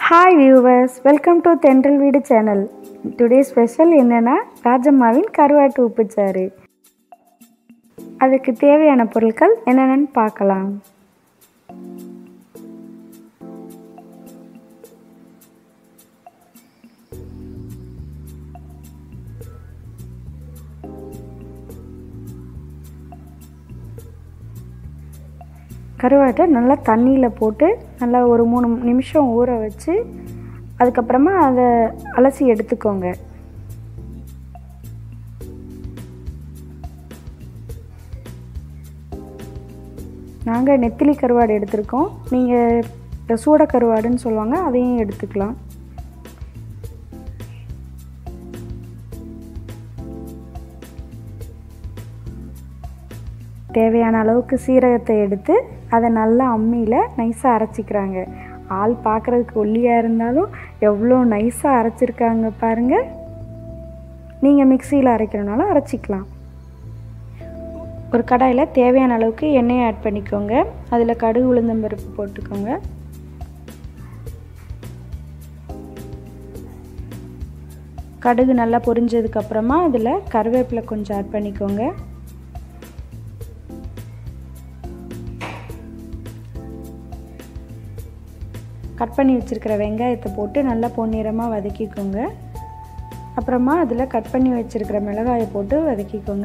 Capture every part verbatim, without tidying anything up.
Hi viewers, welcome to Thendral Veedu channel. Today's special என்னன்னா ராஜம்மாவின் கருவாட்டு உப்புச்சாறு. அதுக்கு தேவையான பொருட்கள் என்னென்னு பார்க்கலாம். கருவாட்டை நல்லா தண்ணியில் போட்டு நல்லா ஒரு மூணு நிமிஷம் ஊற வச்சு அதுக்கப்புறமா அதை அலசி எடுத்துக்கோங்க. நாங்கள் நெத்திலி கருவாடு எடுத்திருக்கோம். நீங்கள் சூட கருவாடுன்னு சொல்லுவாங்க, அதையும் எடுத்துக்கலாம். தேவையான அளவுக்கு சீரகத்தை எடுத்து அதை நல்லா அம்மியில் நைஸாக அரைச்சிக்கிறாங்க. ஆள் பார்க்குறதுக்கு ஒல்லியாக இருந்தாலும் எவ்வளோ நைஸாக அரைச்சிருக்காங்க பாருங்கள். நீங்கள் மிக்சியில் அரைக்கிறனாலும் அரைச்சிக்கலாம். ஒரு கடாயில் தேவையான அளவுக்கு எண்ணெயை ஆட் பண்ணிக்கோங்க. அதில் கடுகு உளுந்தம்பருப்பு போட்டுக்கோங்க. கடுகு நல்லா பொரிஞ்சதுக்கப்புறமா அதில் கருவேப்பிலை கொஞ்சம் ஆட் பண்ணிக்கோங்க. கட் பண்ணி வச்சுருக்கிற வெங்காயத்தை போட்டு நல்லா பொன்னிறமாக வதக்கிக்கோங்க. அப்புறமா அதில் கட் பண்ணி வச்சுருக்கிற மிளகாயை போட்டு வதக்கிக்கோங்க.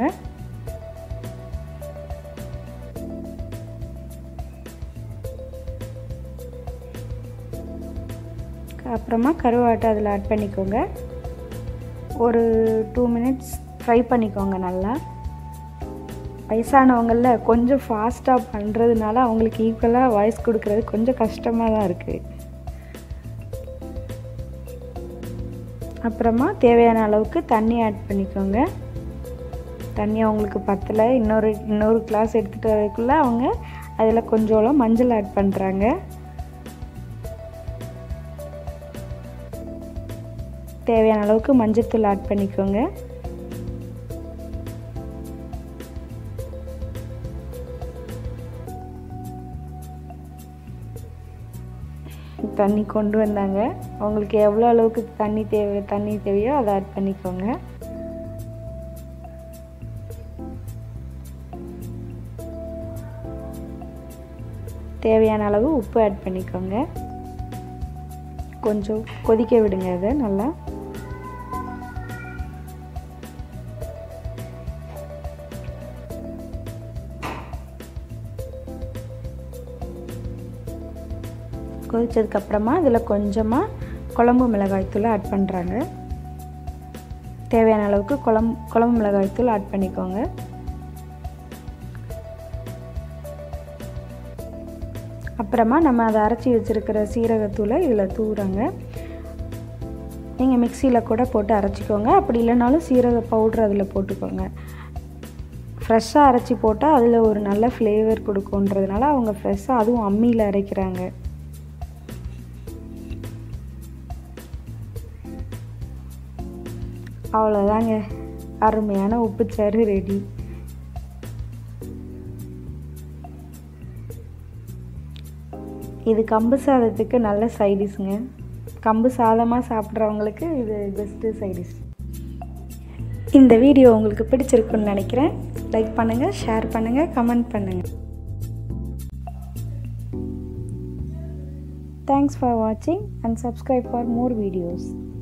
அப்புறமா கருவாட்டை அதில் ஆட் பண்ணிக்கோங்க. ஒரு டூ மினிட்ஸ் ஃப்ரை பண்ணிக்கோங்க. நல்லா வயசானவங்களில் கொஞ்சம் ஃபாஸ்ட்டாக பண்ணுறதுனால அவங்களுக்கு ஈக்குவலாக வாய்ஸ் கொடுக்கறது கொஞ்சம் கஷ்டமாக தான் இருக்குது. அப்புறமா தேவையான அளவுக்கு தண்ணி ஆட் பண்ணிக்கோங்க. தண்ணி அவங்களுக்கு பத்தலை, இன்னொரு இன்னொரு கிளாஸ் எடுத்துகிட்டு வரதுக்குள்ளே அவங்க அதில் கொஞ்சோളം மஞ்சள் ஆட் பண்ணுறாங்க. தேவையான அளவுக்கு மஞ்சள்தூள் ஆட் பண்ணிக்கோங்க. தண்ணி கொண்டு வந்தாங்க. அவங்களுக்கு எவ்வளோ அளவுக்கு தண்ணி தேவை தண்ணி தேவையோ அதை ஆட் பண்ணிக்கோங்க. தேவையான அளவு உப்பு ஆட் பண்ணிக்கோங்க. கொஞ்சம் கொதிக்க விடுங்க. அதை நல்லா கொதிச்சதுக்கப்புறமா இதில் கொஞ்சமாக குழம்பு மிளகாய்த்தூள் ஆட் பண்ணுறாங்க. தேவையான அளவுக்கு குழம்பு குழம்பு மிளகாய்த்தூள் ஆட் பண்ணிக்கோங்க. அப்புறமா நம்ம அதை அரைச்சி வச்சுருக்கிற சீரகத்தூளை இதில் தூவுறாங்க. நீங்கள் மிக்சியில் கூட போட்டு அரைச்சிக்கோங்க. அப்படி இல்லைனாலும் சீரக பவுட்ரு அதில் போட்டுக்கோங்க. ஃப்ரெஷ்ஷாக அரைச்சி போட்டால் அதில் ஒரு நல்ல ஃப்ளேவர் கொடுக்குன்றதுனால அவங்க ஃப்ரெஷ்ஷாக அதுவும் அம்மியில் அரைக்கிறாங்க. அவ்வளோதாங்க, அருமையான உப்புச்சாறு ரெடி. இது கம்பு சாதத்துக்கு நல்ல சைடிஷ்ங்க. கம்பு சாதமாக சாப்பிட்றவங்களுக்கு இது பெஸ்ட்டு சைடிஷ். இந்த வீடியோ உங்களுக்கு பிடிச்சிருக்குன்னு நினைக்கிறேன். லைக் பண்ணுங்கள், ஷேர் பண்ணுங்கள், கமெண்ட் பண்ணுங்கள். தேங்க்ஸ் ஃபார் வாட்சிங் and subscribe for more videos.